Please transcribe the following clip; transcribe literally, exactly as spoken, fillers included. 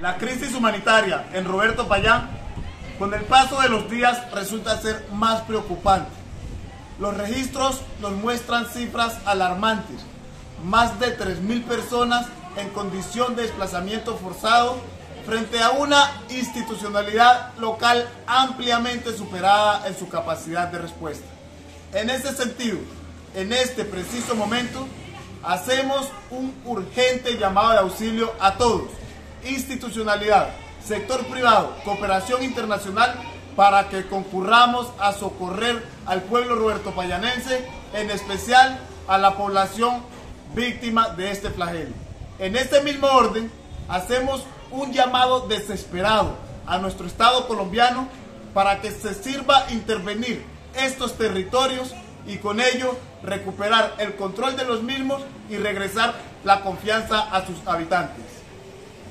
La crisis humanitaria en Roberto Payán, con el paso de los días, resulta ser más preocupante. Los registros nos muestran cifras alarmantes. Más de tres mil personas en condición de desplazamiento forzado frente a una institucionalidad local ampliamente superada en su capacidad de respuesta. En ese sentido, en este preciso momento, hacemos un urgente llamado de auxilio a todos, institucionalidad, sector privado, cooperación internacional, para que concurramos a socorrer al pueblo robertopayanense, en especial a la población víctima de este flagelo. En este mismo orden, hacemos un llamado desesperado a nuestro Estado colombiano para que se sirva intervenir estos territorios y con ello recuperar el control de los mismos y regresar la confianza a sus habitantes.